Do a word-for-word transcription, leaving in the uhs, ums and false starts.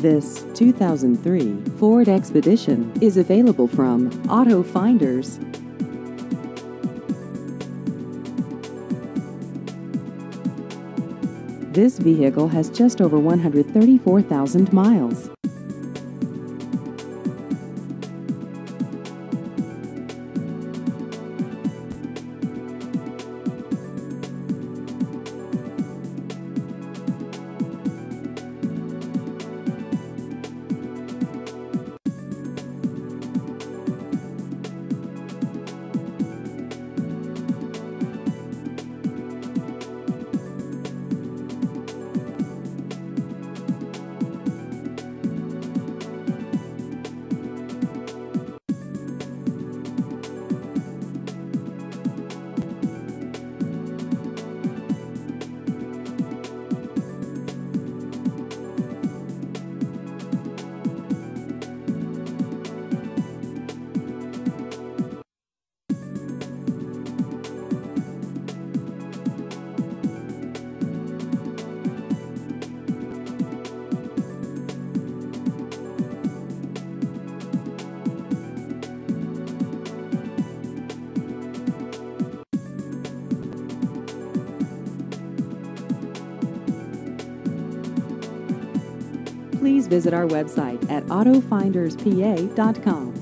This two thousand three Ford Expedition is available from Auto Finders. This vehicle has just over one hundred thirty-four thousand miles. Please visit our website at auto finders p a dot com.